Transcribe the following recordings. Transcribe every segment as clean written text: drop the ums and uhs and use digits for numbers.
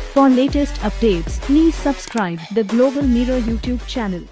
For latest updates, please subscribe the Global Mirror YouTube channel.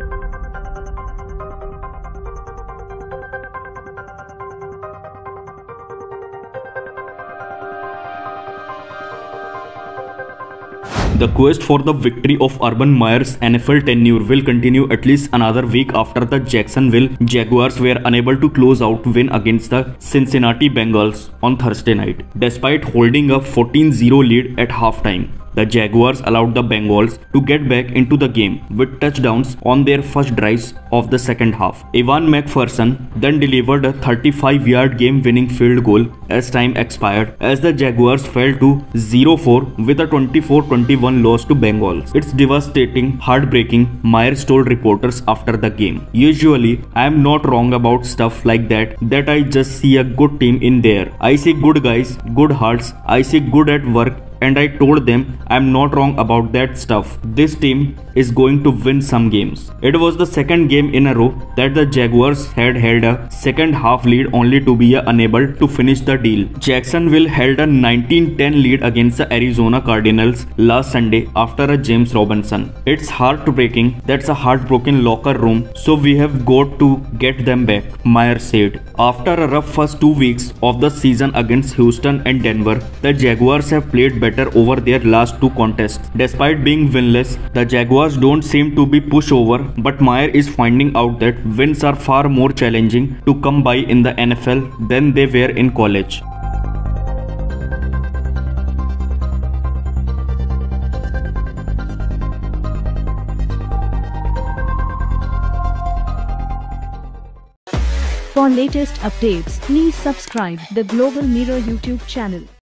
The quest for the victory of Urban Meyer's NFL tenure will continue at least another week after the Jacksonville Jaguars were unable to close out win against the Cincinnati Bengals on Thursday night. Despite holding a 14-0 lead at halftime, the Jaguars allowed the Bengals to get back into the game with touchdowns on their first drives of the second half. Evan McPherson then delivered a 35-yard game-winning field goal as time expired, as the Jaguars fell to 0-4 with a 24-21 loss to Bengals. "It's devastating, heartbreaking," Myers told reporters after the game. "Usually, I am not wrong about stuff like that I just see a good team in there. I see good guys, good hearts, I see good at work, and I told them I'm not wrong about that stuff. This team is going to win some games." It was the second game in a row that the Jaguars had held a second half lead only to be unable to finish the deal. Jacksonville held a 19-10 lead against the Arizona Cardinals last Sunday after a James Robinson. "It's heartbreaking. That's a heartbroken locker room, so we have got to get them back," Myers said. After a rough first 2 weeks of the season against Houston and Denver, the Jaguars have played better over their last 2 contests. Despite being winless, the Jaguars don't seem to be pushover, but Meyer is finding out that wins are far more challenging to come by in the NFL than they were in college. For latest updates, please subscribe the Global Mirror YouTube channel.